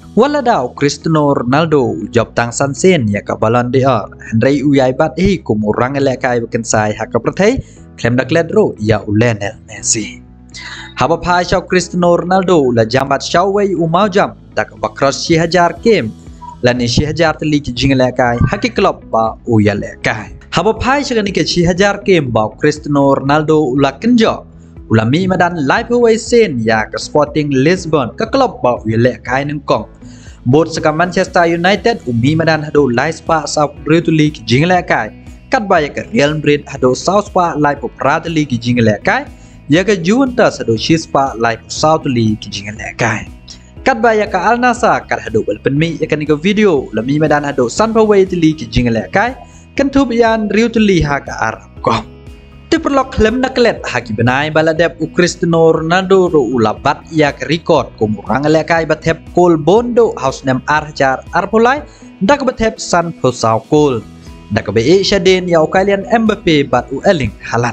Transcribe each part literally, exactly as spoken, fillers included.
Waladao Cristiano Ronaldo job tang sansen ya ka Ballon d'Or Henry uyai bat hi kumurang elekai bukan sai hak pertai klem dak ledro ya Lionel Messi. Haba pai chau Cristiano Ronaldo la jambat chau wei umau jam dak bakros si hajar game la ni si hajar teli ki jing elekai hak klub ba uya lekai. Haba pai chagani ke si hajar game ba Cristiano Ronaldo ula kenjo ulami madan live away sen ya ke Sporting Lisbon ke klub ba uya lekai nang kong. Bot sekam Manchester United umi madan hado live spa South Premier League jingle kai kat baya ke Real Madrid hado South spa live Premier League jingle kai ya ke Juventus hado Spa live South League jingle kai kat baya ke Al Nassr kat hado bal penmi ya kan ke video lami madan hado Sunpaway League jingle kai kan tub yan Real League ha ke Arab ko Tiperlok klem naklet haki benai baladep u Cristiano Ronaldo ro ulabat ya ke record kumurang lekai batep kol bondo house nem arjar arpolai dak batep san posau kol dak be shaden ya kalian Mbappe bat u Erling Haaland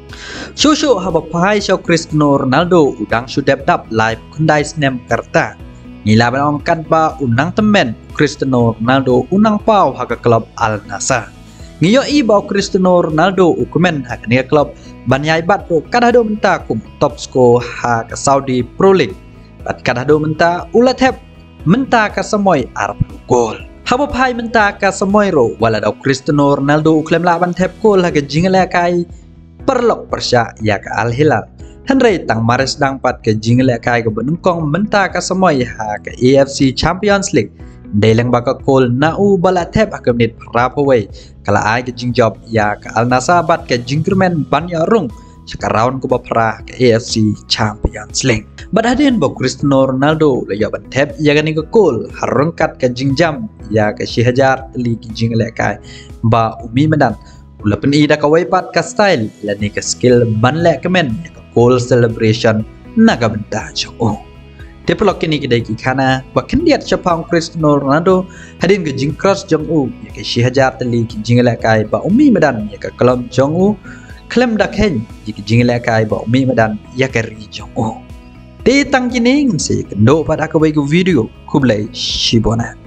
Susu haba pai show Cristiano Ronaldo udang sudep dap live kundai nem karta ngila banong kan ba unang temen Cristiano Ronaldo unang pau haka klub Al Nassr Ngiyo ibaw Cristiano Ronaldo ukumen ha kaniya klub banyai bat do kadado menta kum top score ha ke Saudi Pro League bat kadado menta ulat heb menta ka samoy arab gol habo pai menta ka samoy ro wala daw Cristiano Ronaldo uklem la ban tep gol ha ke jingle kai perlok persya ya ka Al Hilal Henry tang mares dang pat ke jingle kai ke benungkong menta ka samoy ha ke A F C Champions League Deleng baka kol na u bala tep akam nit rapaway kala ay ke jing job ya ke Al Nassr bat ke jingkermen banya rung sekarawan ko bapra ke A F C Champions League bat hadin bo Cristiano Ronaldo le ya ban tep ya gani ke kol harungkat ke jingjam ya ke si hajar li ki jing le kai ba umi medan ula pen ida ka way pat ka style la ni ke skill ban le kemen ya ke kol celebration naga benta jo Tepelok kini kedai kikana bakin diat Jepang Cristiano Ronaldo hadin ke jing cross jong u ya ke si hajar teli ki jing lekai ba umi medan ya ke kelom jong u klem dak hen ya ke jing lekai ba umi medan ya ke ri jong u ti tang kining si kendo pada ka video kublai shibona